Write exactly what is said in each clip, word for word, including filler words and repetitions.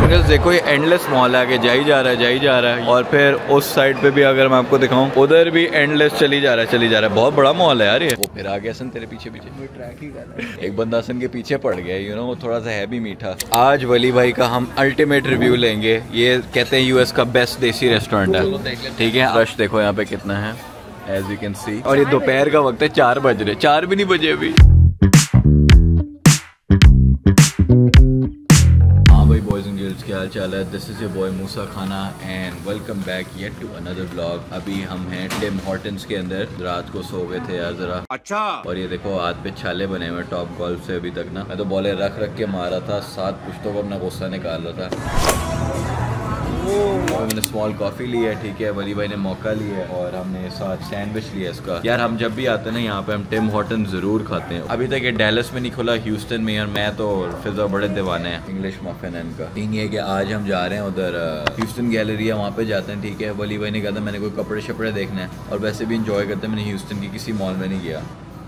Boys and देखो ये endless mall है, आगे जाई जा रहा है जाई जा रहा है। और फिर उस साइड पे भी अगर मैं आपको दिखाऊं उधर भी एंडलेस चली जा रहा है चली जा रहा है। बहुत बड़ा मॉल है यार ये। वो फिर आ गया सन तेरे पीछे पीछे ट्रैक ही कर रहा है। एक बंदा सन के पीछे पड़ गया, यू नो वो थोड़ा सा है भी मीठा। आज वली भाई का हम अल्टीमेट रिव्यू लेंगे। ये कहते हैं यूएस का बेस्ट देसी रेस्टोरेंट है, ठीक है। रश देखो यहाँ पे कितना है एज यू कैन सी। और ये दोपहर का वक्त है, चार बज रहे, चार भी नहीं बजे अभी। बॉयज एंड गर्ल्स क्या हाल चाल है? This is your boy Moosa Khana and welcome back yet to another vlog. अभी हम हैं टिम हॉर्टन्स के अंदर, रात को सो गए थे यार जरा। अच्छा। और ये देखो हाथ पे छाले बने हुए टॉप गोल्फ से अभी तक ना। मैं तो बॉले रख रख के मारा था, सात पुश्तों को अपना गुस्सा निकाल रहा था। और मैंने स्मॉल कॉफ़ी ली है, ठीक है। वली भाई ने मौका लिया है और हमने साथ सैंडविच लिया इसका। यार हम जब भी आते हैं ना यहाँ पे हम टिम हॉर्टन ज़रूर खाते हैं। अभी तक ये डैलस में नहीं खुला, ह्यूस्टन में। और मैं तो फिजा बड़े दीवाने हैं इंग्लिश मफिन है इनका। थिंग ये कि आज हम जा रहे हैं उधर ह्यूस्टन गैलरी है, वहाँ पे जाते हैं, ठीक है। वली भाई ने कहा था मैंने कोई कपड़े शपड़े देखने हैं और वैसे भी इंजॉय करते हैं। मैंने ह्यूस्टन की किसी मॉल में नहीं गया।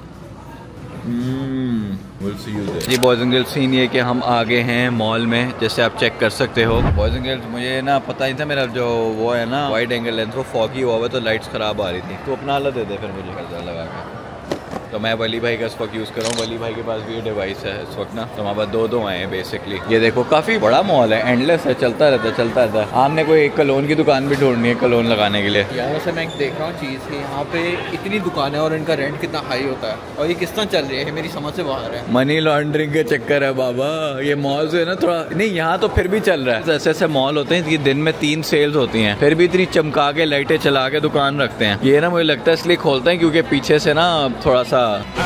जी बॉयज एंड गर्ल्स, सीन ये कि हम आगे हैं मॉल में, जैसे आप चेक कर सकते हो। बॉयज एंड गर्ल्स मुझे ना पता नहीं था, मेरा जो वो है ना वाइड एंगल लेंस वो फॉगी हुआ हुआ तो लाइट्स खराब आ रही थी। तो अपना अलग दे दे फिर मुझे कर्जा लगा के। तो मैं वली भाई का इस वक्त यूज़ कर रहा हूँ। वली भाई के पास भी ये डिवाइस है इस वक्त ना, तो हमारे पास दो दो आए हैं बेसिकली। ये देखो काफ़ी बड़ा मॉल है, एंडलेस है, चलता रहता है चलता रहता है। हमने कोई एक कलोन की दुकान भी ढूंढनी है कलोन लगाने के लिए। यार वैसे मैं देख रहा हूँ चीज़ की, यहाँ पे इतनी दुकानें और इनका रेंट कितना हाई होता है और ये किस तरह चल रही है मेरी समझ से बाहर है। मनी लॉन्ड्रिंग के चक्कर है बाबा। ये मॉल जो है ना थोड़ा नहीं, यहाँ तो फिर भी चल रहा है। ऐसे ऐसे मॉल होते हैं कि दिन में तीन सेल्स होती हैं, फिर भी इतनी चमका के लाइटें चला के दुकान रखते हैं। ये ना मुझे लगता है इसलिए खोलते हैं क्योंकि पीछे से ना थोड़ा सा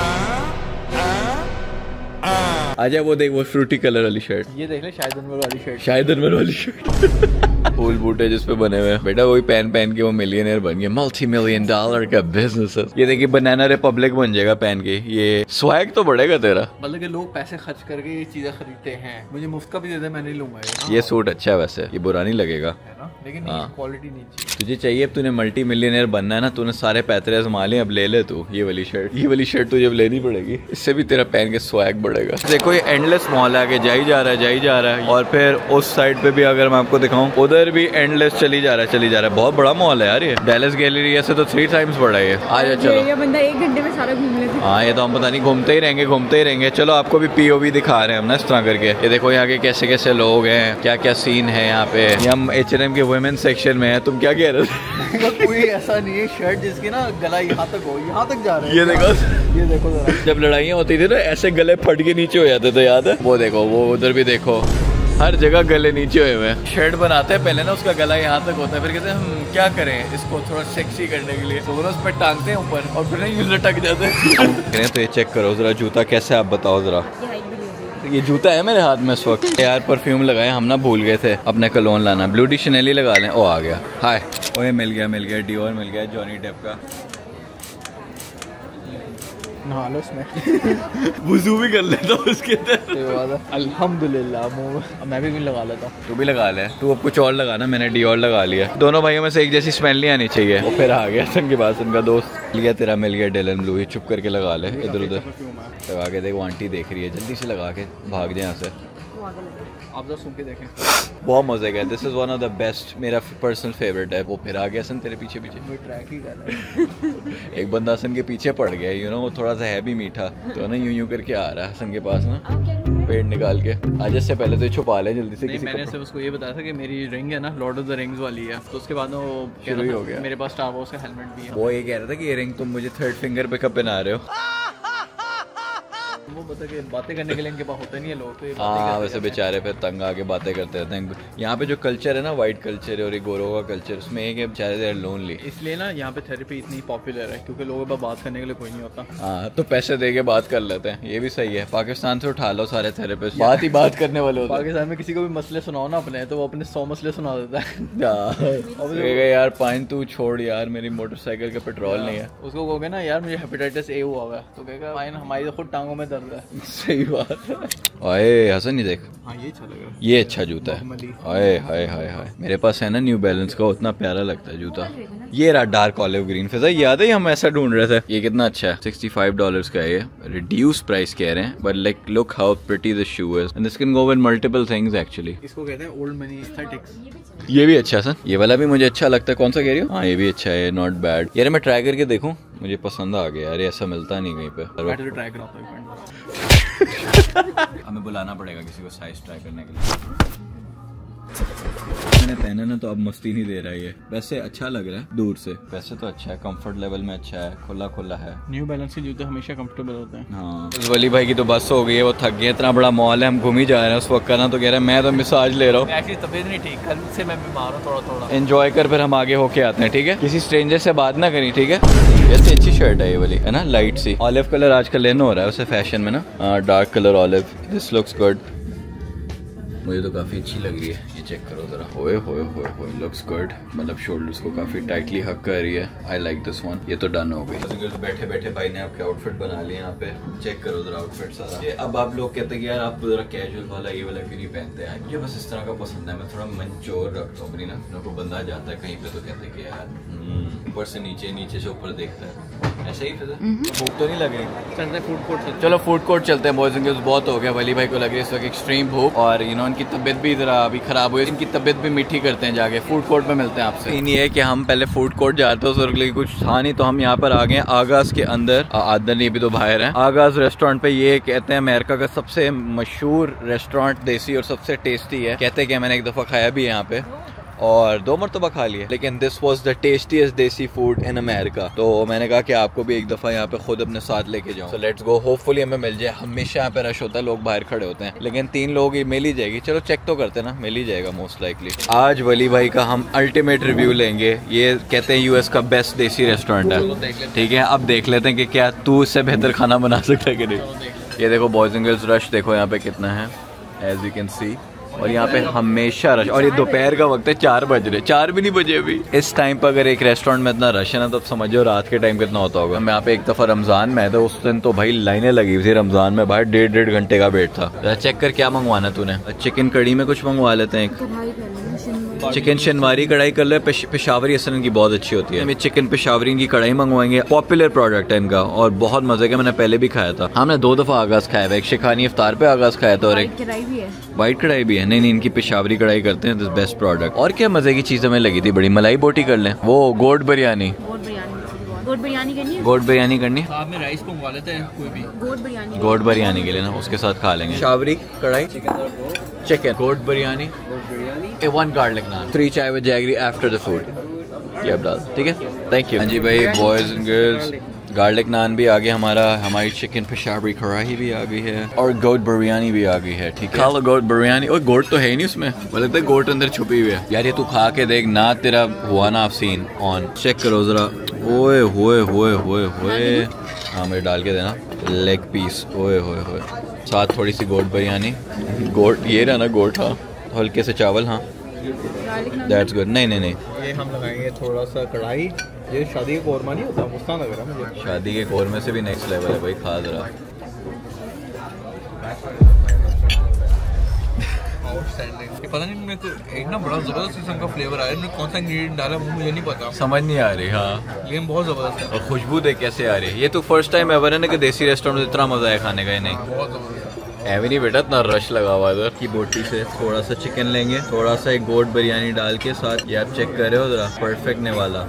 आजा। वो देख वो फ्रूटी कलर वाली शर्ट, ये देख ले शायद अनवर वाली शर्ट, शायद अनवर वाली शर्ट फूल बूटे जिस पे बने हुए बेटा, वही पहन पहन के वो मिलियनर बन गया। मल्टी मिलियन डॉलर का बिजनेस है ये। देखिए बनाना रिपब्लिक बन जाएगा पहन के। ये स्वैग तो बढ़ेगा तेरा। मतलब कि लोग पैसे खर्च करके ये चीजें खरीदते हैं। मुझे मुफ्त का भी दे दे, मैं नहीं लूंगा। ये सूट अच्छा है वैसे, ये बुरा नहीं लगेगा लेकिन क्वालिटी नहीं चाहिए। तुझे चाहिए अब तूने मल्टी मिलियनर बनना है ना, तूने सारे पैतरे आजमा लिए, अब ले ले तू ये वाली शर्ट। ये वाली शर्ट तुझे अब लेनी पड़ेगी, इससे भी तेरा पहन के स्वैग बढ़ेगा। देखो ये एंडलेस मॉल है, आगे जाई जा रहा है जाई जा रहा है। और फिर उस साइड पे भी अगर मैं आपको दिखाऊं उधर भी एंडलेस चली जा रहा है चली जा रहा है। बहुत बड़ा मॉल है यार ये। डैलस गैलरी ऐसे तो थ्री टाइम्स बड़ा है। आ जा चलो, ये बंदा एक घंटे में सारा घूम लेता है। हाँ ये तो हम पता नहीं घूमते ही रहेंगे घूमते ही रहेंगे। चलो आपको भी पीओवी दिखा रहे हैं हम ना इस तरह करके। ये देखो यहाँ के कैसे कैसे लोग हैं, क्या क्या सीन है यहाँ पे। हम एच एन एम के वुमेन सेक्शन में है। तुम क्या कह रहे थे? कोई ऐसा नहीं है शर्ट जिसकी ना गला यहाँ तक हो, यहाँ तक जा रहा है। ये देखो ये देखो जरा, जब लड़ाइयाँ होती थी ना ऐसे गले फट के नीचे हो जाते थे, याद है? वो देखो वो उधर भी देखो, हर जगह गले नीचे हुए हुए। शर्ट बनाते हैं पहले ना उसका गला यहाँ तक होता है, फिर कहते हैं हम क्या करें इसको थोड़ा सेक्सी करने के लिए, तो उस पर टांगते हैं ऊपर और फिर नहीं लटक जाते हैं। तो ये चेक करो जरा जूता कैसे, आप बताओ जरा। ये जूता है मेरे हाथ में इस वक्त। यार परफ्यूम लगाए हम ना, भूल गए थे अपने कलोन लाना। ब्लू डी शनेली लगा लें। ओ आ गया, हाय ओए मिल गया मिल गया डियोर मिल गया, जॉनी डेप का। नहा लो उसमें वुज़ू भी कर लेता हूँ उसके अंदर। अल्हम्दुलिल्लाह मैं भी, भी लगा लेता हूँ। तू भी लगा ले, तू अब कुछ और लगाना, मैंने डियोर लगा लिया। दोनों भाइयों में से एक जैसी स्मेल नहीं आनी चाहिए। वो फिर आ गया सन के पास उनका दोस्त मिल गया, तेरा मिल गया डेलन ब्लू। ही चुप करके लगा ले, इधर उधर लगा के देख। वो आंटी देख रही है, जल्दी से लगा के भाग जाए यहाँ से। आप जरा सुन के देखें, बहुत मजे का। This is one of the best, मेरा पर्सनल फेवरेट है। वो फिर आ गया सन तेरे पीछे पीछे, वो ट्रैक ही कर रहा है। एक बंदा सन के पीछे पड़ गया, यू नो वो थोड़ा सा है भी मीठा, तो ना यूं यूं करके आ रहा है सन के पास ना, पेड़ निकाल के। आज से पहले तो छुपा ले जल्दी से। नहीं, किसी मैंने सिर्फ उसको ये बताया था कि मेरी रिंग है ना लॉर्ड ऑफ द रिंग्स वाली है, तो उसके बाद वो शुरू ही हो गया। मेरे पास स्टार वॉर्स का हेलमेट भी है। वो ये कह रहा था कि ये रिंग तुम मुझे थर्ड फिंगर पे कब पहना रहे हो। वो बता के बातें करने के लिए इनके पास होते नहीं है लोग, तो ये हाँ वैसे बेचारे फिर तंग आके बातें करते रहते हैं। यहाँ पे जो कल्चर है ना वाइट कल्चर और ये गोरों का कल्चर, उसमें एक है बेचारे देर लोनली। इसलिए ना यहाँ पे थेरेपी इतनी पॉपुलर है क्योंकि लोगों के पास बात करने के लिए कोई नहीं होता। हाँ तो पैसे दे के बात कर लेते हैं, ये भी सही है। पाकिस्तान से उठा लो सारे थेरेपिस्ट, बात ही बात करने वाले होते हैं। पाकिस्तान में किसी को भी मसले सुनाओ ना अपने, तो वो अपने सौ मसले सुना देता है। यार पाइन तू छोड़ यार, मेरी मोटरसाइकिल का पेट्रोल नहीं है। उसको कहोगे ना यार मुझे हेपेटाइटिस ए हुआ हुआ, तो कहेगा पाइन हमारी तो खुद टांगों में दर्द लगता है। सही बात। ओए हसन नहीं देख, हाँ ये अच्छा लग रहा है। ये अच्छा जूता है। हाय हाय हाय हाय, मेरे पास है ना न्यू बैलेंस का, उतना प्यारा लगता है जूता। ये रहा डार्क ऑलिव ग्रीन। फिजा याद है हम ऐसा ढूंढ रहे थे। ये कितना अच्छा है, सिक्सटी फाइव डॉलर्स का है ये। रिड्यूस प्राइस कह रहे हैं, but like look how pretty this shoe is and this can go with multiple things actually. इसको कहते हैं ओल्ड मनी एस्थेटिक्स। ये भी अच्छा सर, ये वाला भी मुझे अच्छा लगता है। कौन सा कह रही हो? हाँ ये भी अच्छा है, नॉट बैड। यार मैं ट्राई करके देखूं, मुझे पसंद आ गया यार, ऐसा मिलता नहीं कहीं पे। ट्राई कराता हूं। हमें बुलाना पड़ेगा किसी को साइज ट्राई करने के लिए। मैंने पहना ना तो अब मस्ती नहीं दे रहा है ये। वैसे अच्छा लग रहा है दूर से, वैसे तो अच्छा है, कंफर्ट लेवल में अच्छा है, खुला खुला है। न्यू बैलेंस के जूते हमेशा कंफर्टेबल होते हैं। हाँ उस वली भाई की तो बस हो गई है, वो थक गए। इतना बड़ा मॉल है, हम घूम ही जा रहे हैं उस वक्त ना, तो कह रहे हैं मैं तो मिसाज ले रहा हूँ। एक्चुअली तबीयत नहीं ठीक, कल से मैं बीमार हूँ थोड़ा थोड़ा। एंजॉय कर, फिर हम आगे होके आते हैं, ठीक है? किसी स्ट्रेंजर से बात ना करी, ठीक है? ऐसी अच्छी शर्ट है ये वाली, है ना, लाइट सी ऑलिव कलर आजकल लेना हो रहा है उसे फैशन में ना, dark colour olive. This looks good, मुझे तो काफ़ी अच्छी लग रही है। ये चेक करो ज़रा, होए होए होए होए, लुक्स गुड। मतलब शोल्डर्स को काफ़ी टाइटली हक कर रही है। I like this one. ये तो डन हो गई। तो बैठे बैठे भाई ने आपके आउटफिट बना लिए यहाँ पे। चेक करो ज़रा आउटफिट सारा। ये अब आप लोग कहते हैं कि यार आप तो ज़रा कैजुअल वाला ये वाला क्यों नहीं पहनते हैं? मुझे बस इस तरह का पसंद है, मैं थोड़ा मंचोर रखता हूँ अपनी ना। को बंदा जाता है कहीं पे तो कहते हैं कि यार ऊपर से नीचे, नीचे से ऊपर देखता है, ऐसे ही। फिर भूख तो नहीं लग रही? चलते फूड कोर्ट। चलो फूड कोर्ट चलते हैं। बॉयज एंड गर्ल्स बहुत हो गया। वली भाई को लग रही है इस वक्त एक्सट्रीम भूख, और यू नो इनकी तबीयत भी ज़रा अभी खराब हुई, इनकी तबीयत भी मीठी करते हैं जाके। फूड कोर्ट में मिलते हैं आपसे। इन ये है कि हम पहले फूड कोर्ट जाते हैं, उस वक्त कुछ था नहीं, तो हम यहाँ पर आ गए आगाज के अंदर। आदर नहीं भी तो बाहर है। आगाज रेस्टोरेंट पे, ये कहते हैं अमेरिका का सबसे मशहूर रेस्टोरेंट, देसी और सबसे टेस्टी है। कहते हैं कि मैंने एक दफ़ा खाया भी है यहाँ पे, और दो मरतबा खा लिया, लेकिन this was the tastiest desi food in America. तो मैंने कहा कि आपको भी एक दफ़ा यहाँ पे खुद अपने साथ लेके जाऊँ। सो लेट्स गो, होपफुली हमें मिल जाए। हमेशा यहाँ पे रश होता है, लोग बाहर खड़े होते हैं, लेकिन तीन लोग ही मिल ही जाएगी। चलो चेक तो करते ना, मिल ही जाएगा मोस्ट लाइकली। आज वली भाई का हम अल्टीमेट रिव्यू लेंगे। ये कहते हैं यूएस का बेस्ट देसी रेस्टोरेंट है, ठीक है? अब देख लेते हैं कि क्या तू इससे बेहतर खाना बना सकता है कि नहीं। ये देखो बॉयज एंड गर्ल्स, रश देखो यहाँ पे कितना है, एज यू कैन सी। और यहाँ पे हमेशा रश, और ये दोपहर का वक्त है, चार बज रहे, चार भी नहीं बजे अभी। इस टाइम पर अगर एक रेस्टोरेंट में इतना रश है ना, तो समझो रात के टाइम कितना होता होगा। मैं यहाँ पे एक दफा रमजान में था, उस दिन तो भाई लाइनें लगी हुई थी रमजान में, बाहर डेढ़ डेढ़ घंटे का वेट था। चेक कर क्या मंगवाना तूने? चिकन कड़ी में कुछ मंगवा लेते हैं। चिकन शनवारी कढ़ाई कर ले, पेशावरी असल इनकी बहुत अच्छी होती है। चिकन पेशावरी की कढ़ाई मंगवाएंगे, पॉपुलर प्रोडक्ट है इनका और बहुत मजे का। मैंने पहले भी खाया था। हमने दो दफा आगाज खाया है, एक शिखानी इफ्तार पे आगाज खाया था, और एक वाइट कढ़ाई भी है। नहीं नहीं, इनकी पेशावरी कढ़ाई करते हैं, दिस बेस्ट प्रोडक्ट। और क्या मजे की चीज हमें लगी थी बड़ी, मलाई बोटी कर लें, वो गोट बिरयानी। गोट बिरयानी करनी है? गोट बिरयानी करनी है। आप में राइस मंगवा लेते हैं कोई भी। गोट बिरयानी, गोट बिरयानी के लिए ना, उसके साथ खा लेंगे। Peshawari karahi, chicken, goat biryani, a one garlic naan, three chai with jaggery after the food. ये अब डाल, ठीक है? Thank you. हाँ जी भाई, boys and girls, garlic naan भी आ गया हमारा, हमारी चिकन पेशावरी कढ़ाई भी आ गई है, और गोट बिरयानी भी आ गई है, ठीक है? खा लो गोट बिरयानी। और गोट तो है ही नहीं उसमें, बोले लगता है गोट अंदर छुपी हुई है। यार ये तू खा के देख ना, तेरा हुआ ना अफसीन ऑन। चेक करो जरा, ओए होए होए होए होए। हाँ मेरे डाल के देना, लेग पीस, ओए होए होए, साथ थोड़ी सी गोट बिरयानी। गोट ये रहा ना, गोट, हाँ, हल्के से चावल, हाँ दैट्स गुड। नहीं नहीं नहीं, ये हम लगाएंगे थोड़ा सा कढ़ाई। ये शादी का कोरमा नहीं होता, मुस्तान लग रहा है मुझे। शादी के कोरमे से भी नेक्स्ट लेवल है भाई, खा जरा। पता नहीं मेरे को एक ना बड़ा जबरदस्त किस्म का फ्लेवर आया है, कौन सा इंग्रेडिएंट डाला वो मुझे नहीं पता, समझ नहीं आ रही। हाँ लेकिन बहुत जबरदस्त है, और खुशबू देख कैसे आ रही है। ये तो फर्स्ट टाइम एवर है ना कि देसी रेस्टोरेंट में इतना मजा है खाने का। नहीं बहुत जबरदस्त एवी नहीं बेटा, इतना रश लगा हुआ इधर। की बोटी से थोड़ा सा चिकन लेंगे, थोड़ा सा एक गोट बिरयानी डाल के साथ। ये आप चेक कर रहे हो जरा, परफेक्ट ने वाला।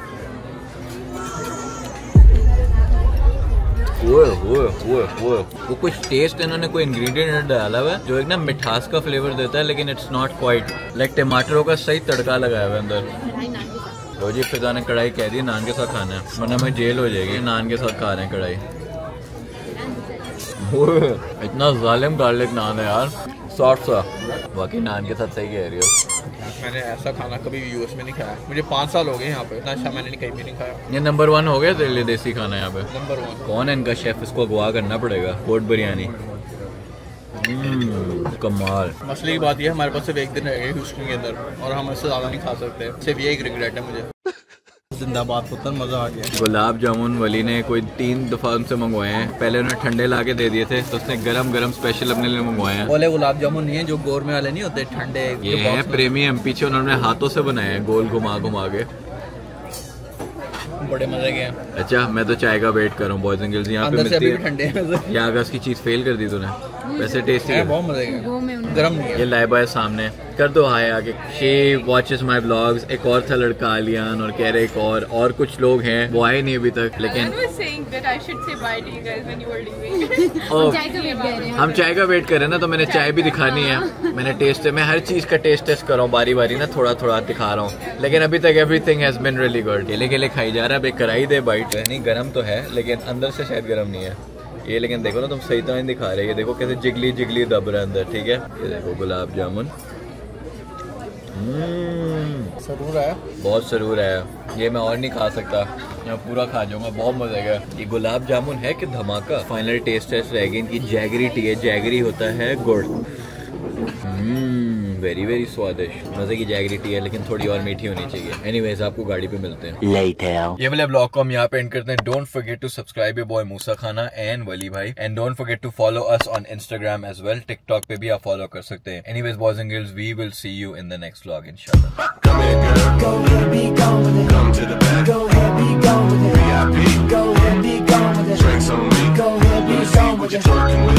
ओए ओए ओए ओए, वो कुछ टेस्ट इन्होंने कोई इंग्रेडिएंट डाला हुआ है जो एक ना मिठास का फ्लेवर देता है, लेकिन इट्स नॉट क्वाइट लाइक टमाटरों का सही तड़का लगाया हुआ है अंदर। लो जी, फिजा ने कढ़ाई कह दी नान के साथ खाना है, वरना मैं जेल हो जाएगी। नान के साथ खा रहे हैं कढ़ाई। इतना जालिम गार्लिक नान है यार, सॉफ्ट सा। बाकी नान के साथ सही कह रही हो। मैंने ऐसा खाना कभी भी यूएस में नहीं खाया, मुझे पाँच साल हो गए यहाँ पे, इतना अच्छा मैंने कहीं भी नहीं खाया। ये नंबर वन हो गया तेरे लिए देसी खाना यहाँ पे? Number one. कौन है इनका शेफ? इसको अगवा करना पड़ेगा। गोट बिरयानी कमाल। मसले की बात ये, हमारे पास सिर्फ एक दिन रह गए ह्यूस्टन के अंदर, और हम इससे ज़्यादा नहीं खा सकते। सिर्फ ये एक रिग्रेट है मुझे। जिंदाबाद पुत्र, मजा आ गया। गुलाब जामुन वली ने कोई तीन दफा उनसे मंगवाए हैं। पहले उन्हें ठंडे ला के दे दिए थे, तो उसने गरम गरम स्पेशल अपने लिए मंगवाए हैं। बोले गुलाब जामुन नहीं है जो गोरमे वाले नहीं होते ठंडे, ये है प्रीमियम। पीछे उन्होंने हाथों से बनाए हैं, गोल घुमा घुमा के, बड़े मजे के हैं। अच्छा मैं तो चाय का वेट कर रहा हूँ बॉयज एंड गर्ल्स। यहाँ पे मिलती है ठंडे यहाँ का उसकी चीज फेल कर दी तूने। वैसे टेस्टी है, बहुत मजे के, गरम नहीं है। ये लाइबा है सामने, कर दो हाय आगे। She watches my blogs. एक और था लड़का आलियान, और कह रहे एक और और कुछ लोग हैं, वो आए नहीं अभी तक। लेकिन हम चाय का वेट कर रहे हैं ना, तो मैंने चाय भी दिखानी है। मैंने टेस्ट मैं हर चीज का टेस्ट टेस्ट कर रहा हूँ बारी बारी ना, थोड़ा थोड़ा दिखा रहा हूँ। लेकिन अभी तक everything has been really good. केले केले खाई जा रहा है। अब कराई दे बाइट, नहीं गर्म तो है लेकिन अंदर से शायद गर्म नहीं है ये। लेकिन देखो ना तुम सही तरह नहीं दिखा रहे। ये देखो कैसे जिगली जिगली दब रहा है अंदर, ठीक है। ये देखो गुलाब जामुन, सरूर है, बहुत सरूर है। ये मैं और नहीं खा सकता, मैं पूरा खा जाऊंगा, बहुत मजे का। ये गुलाब जामुन है कि धमाका। फाइनल टेस्ट टेस्ट रहेगी इनकी जैगरी टी है। जैगरी होता है गुड़। वेरी वेरी स्वादिष्ट, मजे की जैगरी टी है, लेकिन थोड़ी और मीठी होनी चाहिए। एनीवेज आपको गाड़ी पे मिलते हैं लेटर। ये वाले ब्लॉग को हम यहाँ पे एंड करते हैं। Don't forget to subscribe your boy Moosa Khana and Wali भाई, and don't forget to follow us on Instagram as well. TikTok पे भी आप फॉलो कर सकते हैं। Anyways boys and girls, we will see you in the next vlog इंशाल्लाह। Come here, girl. Go ahead, be gone with it. Come to the back. Go ahead, be gone with it. V I P. Go ahead, be gone with it. Drinks on me. Go ahead, be gone with it.